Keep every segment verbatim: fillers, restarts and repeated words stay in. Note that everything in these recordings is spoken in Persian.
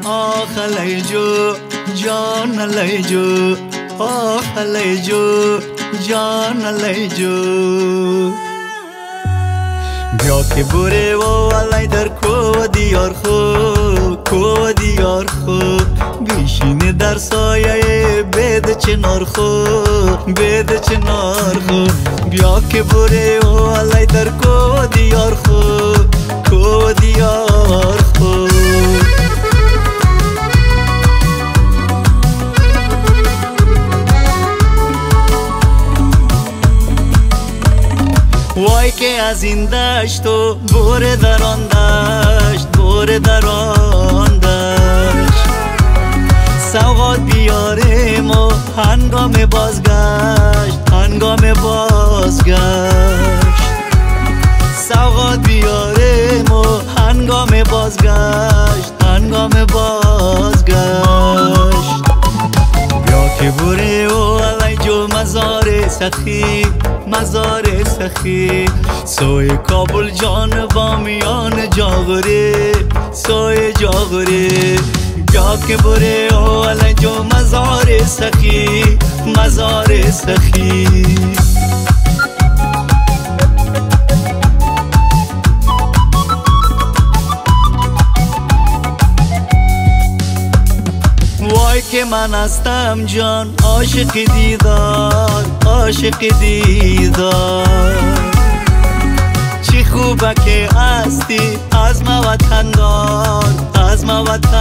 آخ لیجو جان لیجو آخ لیجو جان لیجو بیا که بوره و علی در کو دیار خو کو دیار خو بیشینه در سایه بید چنار خو بید چنار خو بیا که بوره و علی در کو دیار خو کو دیار خو وای که از این دشت و بوره در آن دشت بوره در آن دشت سوغات بیاریم و هنگام بازگشت هنگام بازگشت سوغات بیاریم و هنگام بازگشت هنگام بازگشت بیا که بوره و علی جو مزار سخی مزار سخی سوی کابل جان بامیان جاغره سوی جاغره بیا که بوره و علی جو مزار سخی مزار سخی وای که من هستم جان عاشق دیدار عاشق دیدار چی خوبه که هستی از ما وطندار از ما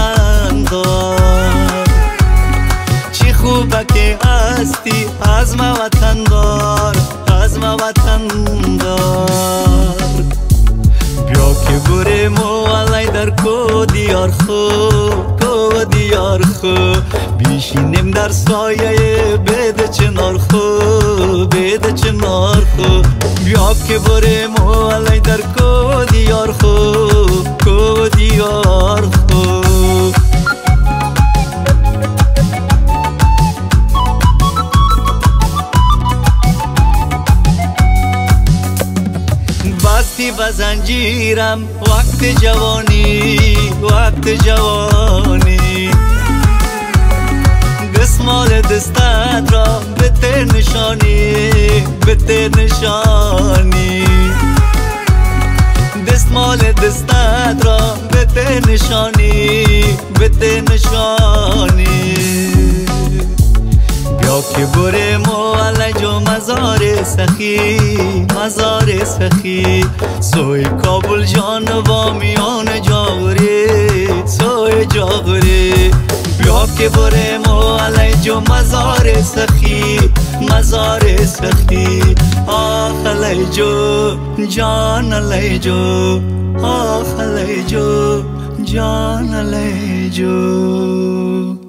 وطندار چی خوبه که هستی از ما وطندار از ما وطندار بیا که بریم و علی در کو دیار خو کو دیار خو بیشینیم در سایه بید چنار خو بید چنار خو بیا که بریم و علی در کو دیار خو کو دیار خو بستی و زنجیرم وقت جوانی وقت جوانی دستمال دستت را به تر نشانی به تر نشانی دستمال دستت را به تر نشانی به تر نشانی بیا که بریم و علی جو مزار سخی مزار سخی سوی کابل جان بامیان جاغره سوی جاغره بیا که بریم و علی جو مزار سخی مزار سخی آخ لیجو جان لیجو آخ لیجو جان لیجو